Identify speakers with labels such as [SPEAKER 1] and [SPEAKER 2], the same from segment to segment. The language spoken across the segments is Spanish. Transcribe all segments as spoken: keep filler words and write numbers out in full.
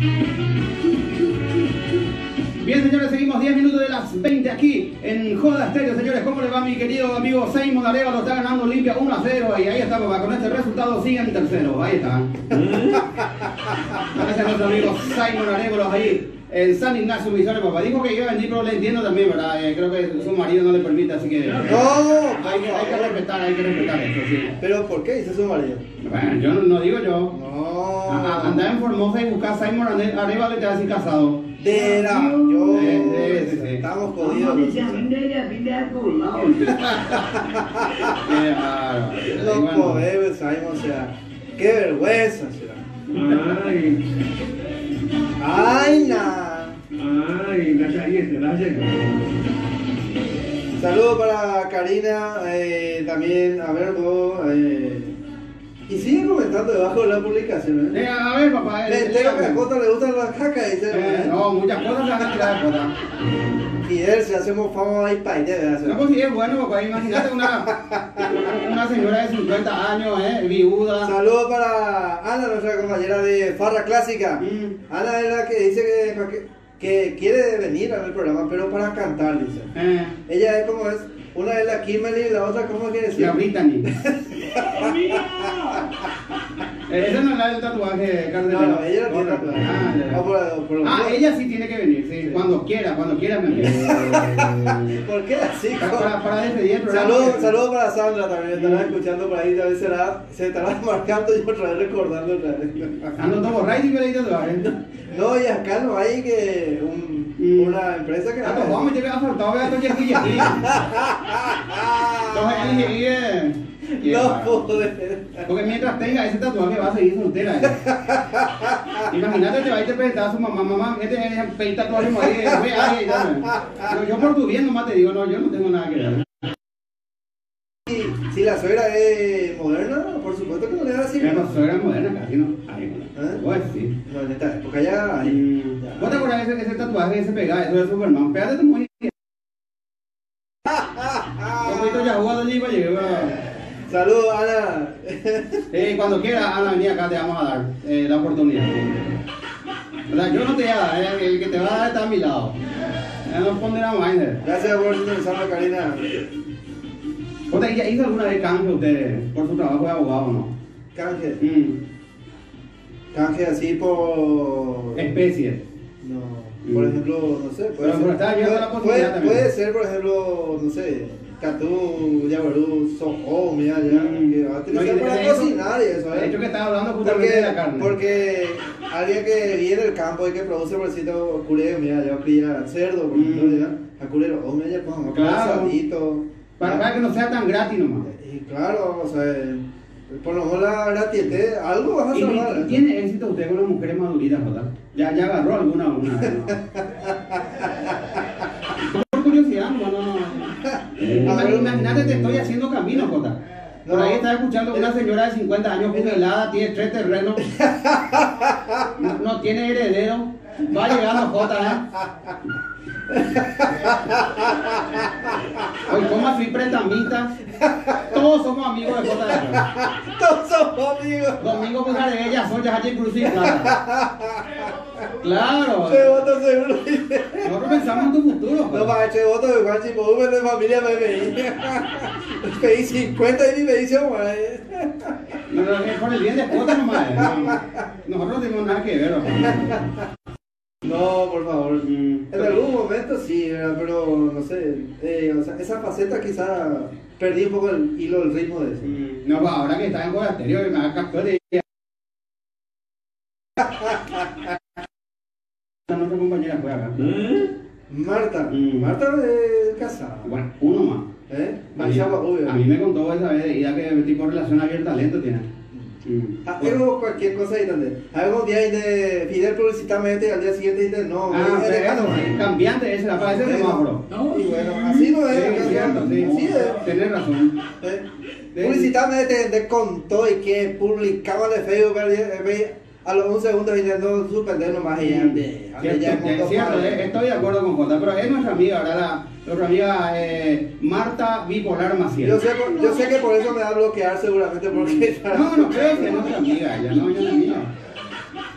[SPEAKER 1] Bien, señores, seguimos diez minutos de las veinte aquí en Joda Estéreo. Señores, ¿cómo le va mi querido amigo Simon Arevalo? Está ganando Olimpia uno a cero y ahí estamos, con este resultado sigue en tercero. Ahí está. Gracias a nuestro amigo Simon Arevalo ahí en San Ignacio, Misiones, papá. Dijo que iba a venir, pero le entiendo también, ¿verdad? Eh, creo que su marido no le permite, así que...
[SPEAKER 2] No,
[SPEAKER 1] hay, que, hay que respetar, hay que respetar esto, sí.
[SPEAKER 2] ¿Pero por qué dice su marido?
[SPEAKER 1] Bueno, yo no, no digo yo.
[SPEAKER 2] No.
[SPEAKER 1] Ah, andar en Formosa y buscar a Simon Arevalo y te vas a decir casado.
[SPEAKER 2] Dera, yo...
[SPEAKER 1] Eh, eh, sí, sí.
[SPEAKER 2] Estamos jodidos.
[SPEAKER 1] Qué bárbaro.
[SPEAKER 2] No
[SPEAKER 1] Bueno.
[SPEAKER 2] podemos, Simon, o sea, qué vergüenza, o sea.
[SPEAKER 3] Ay,
[SPEAKER 2] Ay, na.
[SPEAKER 3] ay, gracias a Dios, gracias.
[SPEAKER 2] Saludos para Karina, eh, también a Verbo, eh, y sigue comentando debajo de la publicación,
[SPEAKER 1] Eh,
[SPEAKER 2] ¿eh?
[SPEAKER 1] a ver, papá.
[SPEAKER 2] Le
[SPEAKER 1] eh,
[SPEAKER 2] entero que a
[SPEAKER 1] dígame.
[SPEAKER 2] Jota le gustan las cacas, dice,
[SPEAKER 1] Eh,
[SPEAKER 2] ¿eh?
[SPEAKER 1] no, muchas cosas se van a tirar de Jota.
[SPEAKER 2] Y él se hacemos fama ahí para ¿verdad?
[SPEAKER 1] No, pues sí es bueno, papá. Imagínate una, una señora de cincuenta años, eh, viuda.
[SPEAKER 2] Saludos para Ana, nuestra compañera de Farra Clásica.
[SPEAKER 1] Mm.
[SPEAKER 2] Ana es la que dice que, que, que quiere venir al programa, pero para cantar, dice.
[SPEAKER 1] Eh,
[SPEAKER 2] Ella es como es, una es la Kimberly y la otra, ¿cómo quiere decir?
[SPEAKER 1] la Brittany. Eh, esa no es la del tatuaje, Carlos.
[SPEAKER 2] No, no, ella no tiene
[SPEAKER 1] Otra.
[SPEAKER 2] tatuaje.
[SPEAKER 1] Ah, ya.
[SPEAKER 2] Ah, por- por lo
[SPEAKER 1] Ah,
[SPEAKER 2] menos-
[SPEAKER 1] ella sí tiene que venir, sí.
[SPEAKER 2] Sí.
[SPEAKER 1] Cuando quiera, cuando quiera me envía.
[SPEAKER 2] ¿Por qué así?
[SPEAKER 1] Para, para, para despedir el programa.
[SPEAKER 2] Saludos saludo para Sandra también, estará escuchando por ahí, tal vez será, se estará marcando y otra vez recordando otra vez.
[SPEAKER 1] Ando todo borracho y me le dice tatuaje.
[SPEAKER 2] No, y acá no hay que un,
[SPEAKER 1] Mm.
[SPEAKER 2] una empresa que
[SPEAKER 1] Ah, pues vamos a meterle a faltado, vea, esto ya es guilletín. Entonces, y, y, eh, y,
[SPEAKER 2] No
[SPEAKER 1] ah,
[SPEAKER 2] poder.
[SPEAKER 1] porque mientras tenga ese tatuaje va a seguir soltera. eh. Imagínate, te va a ir a presentar a su mamá, mamá, este es el peito tatuaje, ahí, ve ahí, dame. Yo, yo por tu bien nomás te digo, no, yo no tengo nada que ver.
[SPEAKER 2] Si, si la suegra es moderna, por supuesto que no le da así.
[SPEAKER 1] Pero suegra moderna casi no. Ahí,
[SPEAKER 2] ¿Eh?
[SPEAKER 1] pues sí.
[SPEAKER 2] No, en esta época ya hay.
[SPEAKER 1] Mm.
[SPEAKER 2] ya.
[SPEAKER 1] ¿Vos te acuerdas de ese, ese tatuaje que se pegaba? Eso de Superman. Pégate tu mujer. Un poquito ya jugado allí para llegar.
[SPEAKER 2] Saludos, Ana.
[SPEAKER 1] Eh, cuando quieras, Ana, vení acá, te vamos a dar eh, la oportunidad. ¿Verdad? Yo no te voy a dar, eh, el que te va a dar está a mi lado. Ya no pondrá más. eh.
[SPEAKER 2] Gracias por sintonizarme, Karina.
[SPEAKER 1] ¿Usted ya hizo alguna vez canje usted por su trabajo de abogado o no?
[SPEAKER 2] Canje.
[SPEAKER 1] Mm.
[SPEAKER 2] Canje así por.
[SPEAKER 1] Especie.
[SPEAKER 2] No. Por
[SPEAKER 1] Mm.
[SPEAKER 2] ejemplo, no sé. Puede
[SPEAKER 1] Pero-
[SPEAKER 2] ser,
[SPEAKER 1] pero estaba viendo
[SPEAKER 2] puede,
[SPEAKER 1] la posibilidad
[SPEAKER 2] puede-
[SPEAKER 1] también.
[SPEAKER 2] puede ser, por ejemplo, no sé. Catú, Yabarú, Soho, mira, ya.
[SPEAKER 1] Mm.
[SPEAKER 2] Que va a
[SPEAKER 1] No,
[SPEAKER 2] utilizar
[SPEAKER 1] y de-
[SPEAKER 2] para
[SPEAKER 1] de hecho-
[SPEAKER 2] cocinar y eso,
[SPEAKER 1] De
[SPEAKER 2] ¿eh?
[SPEAKER 1] hecho que estaba hablando justamente
[SPEAKER 2] Porque,
[SPEAKER 1] de la carne.
[SPEAKER 2] porque alguien que viene del campo y que produce bolsito culero, mira, yo cría cerdo, por ejemplo,
[SPEAKER 1] Mm.
[SPEAKER 2] ya, a culero, oh, mira, ya pongo
[SPEAKER 1] Claro.
[SPEAKER 2] salito.
[SPEAKER 1] Para, para que no sea tan gratis nomás.
[SPEAKER 2] Y claro, o sea, por lo menos la gratiete, algo vas a
[SPEAKER 1] ¿Y,
[SPEAKER 2] salvar.
[SPEAKER 1] y- y tiene éxito usted con las mujeres maduritas, ¿verdad? Ya, ya agarró alguna, alguna. ¿no? Por curiosidad, no, no, no. Ima- Imagínate, te estoy haciendo camino, Jota. Por
[SPEAKER 2] No.
[SPEAKER 1] ahí está escuchando una señora de cincuenta años jubilada, tiene tres terrenos, no, no tiene heredero, va llegando Jota, ¿eh? Hoy, ¿cómo así prestamista? Todos somos amigos de Jota de Herrera.
[SPEAKER 2] Todos somos amigos.
[SPEAKER 1] Domingo Pujar de ella, Soya, Hachi, Cruz y Plata. Claro.
[SPEAKER 2] Che voto seguro.
[SPEAKER 1] Nosotros pensamos en tu futuro.
[SPEAKER 2] No,
[SPEAKER 1] Jota.
[SPEAKER 2] para che voto de Juan Chipo, de familia me pedí. Pedí cincuenta y mi medición, güey.
[SPEAKER 1] No, no, es por el bien de Jota nomás. eh. No, nosotros no tenemos nada que ver. ¿No?
[SPEAKER 2] No, por favor.
[SPEAKER 1] Mm.
[SPEAKER 2] En algún momento sí, ¿verdad? Pero no sé. Eh, o sea, esa faceta quizá perdí un poco el hilo, el ritmo de eso.
[SPEAKER 1] Mm, No, pues ahora que está en Juega Exterior, me haga captura de ella. Nuestra compañera fue acá.
[SPEAKER 3] ¿Eh?
[SPEAKER 2] Marta.
[SPEAKER 1] Mm.
[SPEAKER 2] Marta es casada.
[SPEAKER 1] Bueno, uno más.
[SPEAKER 2] ¿Eh?
[SPEAKER 1] A mí,
[SPEAKER 2] Manchagua, obvio.
[SPEAKER 1] a mí me contó esa vez de ida que tipo relación abierta talento tiene. Mm.
[SPEAKER 2] Ah, pero cualquier cosa ahí también. Algún día ahí de Fidel publicitamente y al día siguiente dice no,
[SPEAKER 1] Ah,
[SPEAKER 2] es
[SPEAKER 1] pero
[SPEAKER 2] lejano.
[SPEAKER 1] eso, sí, cambiante ese, aparece el semáforo.
[SPEAKER 2] Y bueno, así no
[SPEAKER 1] Sí,
[SPEAKER 2] es.
[SPEAKER 1] es cierto, sí.
[SPEAKER 2] Así es.
[SPEAKER 1] Tenés razón.
[SPEAKER 2] Eh,
[SPEAKER 1] Sí.
[SPEAKER 2] Publicitamente te, te contó y que publicaba de Facebook pero, eh, ve, a los un segundo intentó suspender nomás y ya, de-
[SPEAKER 1] Cierto,
[SPEAKER 2] ya
[SPEAKER 1] es cierto, eh, estoy de acuerdo con Jota, pero es nuestra amiga, ¿verdad? La, nuestra amiga eh, Marta Bipolar Maciel.
[SPEAKER 2] yo sé, por- yo sé que por eso me va a bloquear seguramente porque
[SPEAKER 1] No, no creo que es nuestra amiga, ella no, ella no es amiga.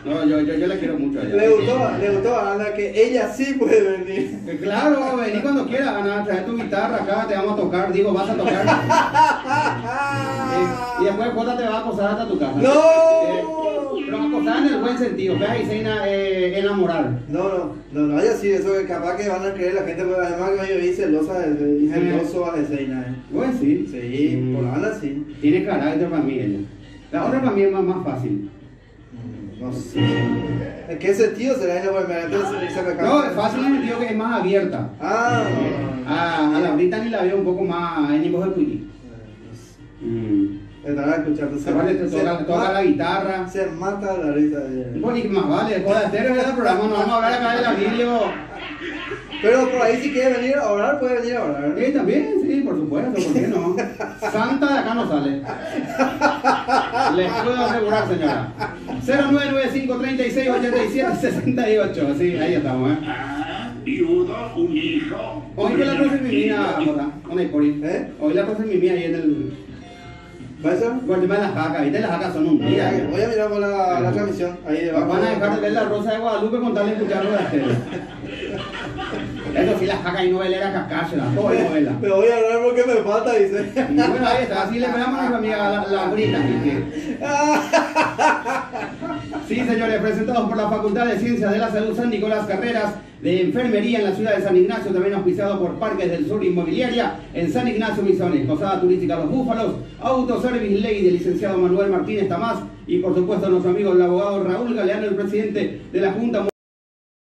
[SPEAKER 1] No, yo, yo, yo la quiero mucho a ella.
[SPEAKER 2] Le gustó, le gustó a Ana que ella sí puede venir.
[SPEAKER 1] Eh, Claro, vení cuando quieras, Ana, trae tu guitarra acá, te vamos a tocar, digo, vas a tocar. Eh, y después Jota te va a acosar hasta tu casa.
[SPEAKER 2] ¡No!
[SPEAKER 1] Eh, pero acosar en el buen sentido, ves ahí se eh, enamorar.
[SPEAKER 2] No, no, no, no haya así, eso que capaz que van a creer la gente, porque además que yo vi celosa, y celoso a Ezeina, eh.
[SPEAKER 1] Bueno, sí.
[SPEAKER 2] Sí,
[SPEAKER 1] Mm.
[SPEAKER 2] por Ana sí.
[SPEAKER 1] Tiene carácter para mí ella. La otra para mí es más, más fácil.
[SPEAKER 2] No sé. ¿En qué sentido será ella? Porque me entonces se me
[SPEAKER 1] No, es fácil en el sentido que es más abierta.
[SPEAKER 2] Ah,
[SPEAKER 1] A, a la Brittany la veo un poco más en nivel de Quickie. Mm.
[SPEAKER 2] estará escuchando.
[SPEAKER 1] Se vale, te toca,
[SPEAKER 2] se
[SPEAKER 1] toca
[SPEAKER 2] ma-
[SPEAKER 1] la guitarra.
[SPEAKER 2] Se mata la risa. de-
[SPEAKER 1] Bueno, y más vale, Joda Estéreo es el programa, no vamos a hablar acá de la video.
[SPEAKER 2] Pero por ahí si quiere venir a orar, puede venir a orar.
[SPEAKER 1] Sí, también, sí, por supuesto, ¿por qué no? Santa de acá no sale. Les puedo asegurar, señora. cero nueve nueve cinco tres seis ocho siete seis ocho, sí, ahí estamos, ¿eh?
[SPEAKER 3] Viudo, un hijo.
[SPEAKER 1] Hoy que la profe Mimía, Jota, ¿dónde hay por ahí?
[SPEAKER 2] ¿Eh?
[SPEAKER 1] Hoy la profe Mimía ahí en el...
[SPEAKER 2] ¿Va eso?
[SPEAKER 1] Con el tema de las jacas, ¿viste? Las jacas son un día. ¿eh?
[SPEAKER 2] Voy a mirar por la, la transmisión. Ahí debajo.
[SPEAKER 1] Van a dejar de ver la Rosa de Guadalupe con tal de escuchar Joda Estéreo. Eso sí, las jacas y novelera cascácela, todo es novela.
[SPEAKER 2] Me voy a hablar porque me falta, dice.
[SPEAKER 1] Y bueno, ahí está, así le pegamos a nuestra amiga la, la Brittany. Sí, señores, presentados por la Facultad de Ciencias de la Salud San Nicolás, carreras de enfermería en la ciudad de San Ignacio, también auspiciado por Parques del Sur Inmobiliaria en San Ignacio Misiones, Posada Turística Los Búfalos, Autoservice Ley del licenciado Manuel Martínez Tamás y por supuesto nuestro amigo el abogado Raúl Galeano, el presidente de la Junta